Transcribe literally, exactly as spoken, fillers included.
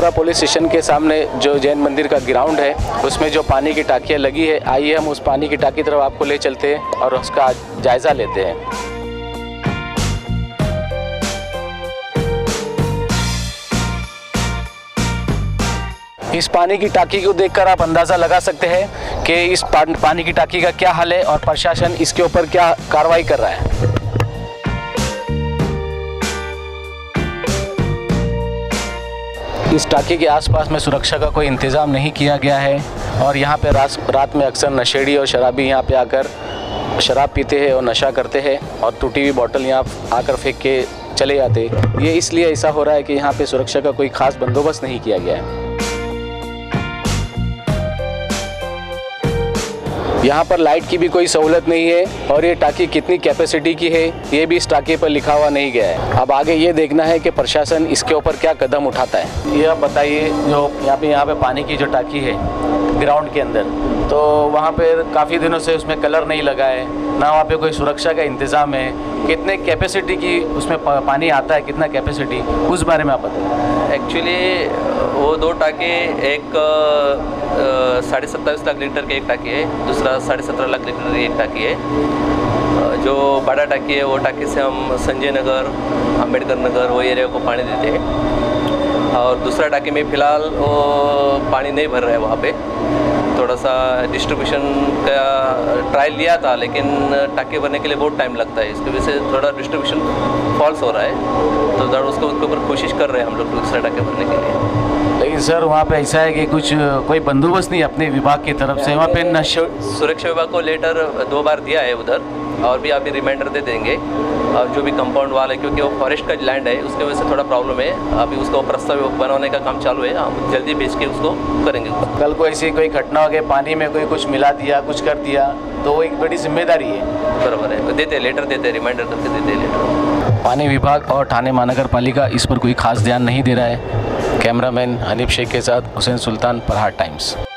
Dumra police station के सामने जो जैन मंदिर का ग्राउंड है उसमें जो पानी की टाकियाँ लगी है, आइए हम उस पानी की टाकी तरफ आपको ले चलते हैं और उसका जायज़ा लेते हैं। इस पानी की टाकी को देखकर आप अंदाज़ा लगा सकते हैं कि इस पानी की टाकी का क्या हाल है और प्रशासन इसके ऊपर क्या कार्रवाई कर रहा है। इस टाकी के आसपास में सुरक्षा का कोई इंतज़ाम नहीं किया गया है और यहाँ पे रात रात में अक्सर नशेड़ी और शराबी यहाँ पे आकर शराब पीते हैं और नशा करते हैं और टूटी हुई बोतल यहाँ आकर फेंक के चले जाते। ये इसलिए ऐसा हो रहा है कि यहाँ पे सुरक्षा का कोई ख़ास बंदोबस्त नहीं किया गया है। यहाँ पर लाइट की भी कोई सहूलत नहीं है और ये टाकी कितनी कैपेसिटी की है ये भी इस टाकी पर लिखा हुआ नहीं गया है। अब आगे ये देखना है कि प्रशासन इसके ऊपर क्या कदम उठाता है। ये आप बताइए, जो यहाँ पे यहाँ पे पानी की जो टाकी है ग्राउंड के अंदर, तो वहाँ पे काफ़ी दिनों से उसमें कलर नहीं लगा है, ना वहाँ पे कोई सुरक्षा का इंतज़ाम है। कितने कैपेसिटी की उसमें पानी आता है, कितना कैपेसिटी, उस बारे में आप बताइए। एक्चुअली वो दो टाके, एक साढ़े सत्ताईस लाख लीटर की एक टाकी है, दूसरा साढ़े सत्रह लाख लीटर की एक टाकी है। जो बड़ा टाकी है वो टाकी से हम संजय नगर, अंबेडकर नगर वो एरिया को पानी देते हैं और दूसरा टाकी में फ़िलहाल वो पानी नहीं भर रहा है। वहाँ पे थोड़ा सा डिस्ट्रीब्यूशन का ट्रायल लिया था लेकिन टाके भरने के लिए बहुत टाइम लगता है, इसकी वजह से थोड़ा डिस्ट्रीब्यूशन फॉल्स हो रहा है, तो ज़रा उसको उसके ऊपर कोशिश कर रहे हैं हम लोग दूसरा टाके भरने के लिए। लेकिन सर वहाँ पे ऐसा है कि कुछ कोई बंदोबस्त नहीं अपने विभाग की तरफ से, वहाँ पे नशा सुरक्षा विभाग को लेटर दो बार दिया है उधर और भी अभी रिमाइंडर दे देंगे। और जो भी कंपाउंड वाल है, क्योंकि वो फॉरेस्ट का लैंड है, उसकी वजह से थोड़ा प्रॉब्लम है। अभी उसको प्रस्ताव बनाने का काम चालू है, हम जल्दी भेज के उसको करेंगे। कल को ऐसी कोई घटना हो गई, पानी में कोई कुछ मिला दिया, कुछ कर दिया, तो वो एक बड़ी जिम्मेदारी है। बराबर है, देते लेटर देते रिमाइंडर करके देते लेटर। पानी विभाग और ठाणे महानगर पालिका इस पर कोई खास ध्यान नहीं दे रहा है। कैमरामैन हनीफ शेख के साथ हुसैन सुल्तान, प्रहार टाइम्स।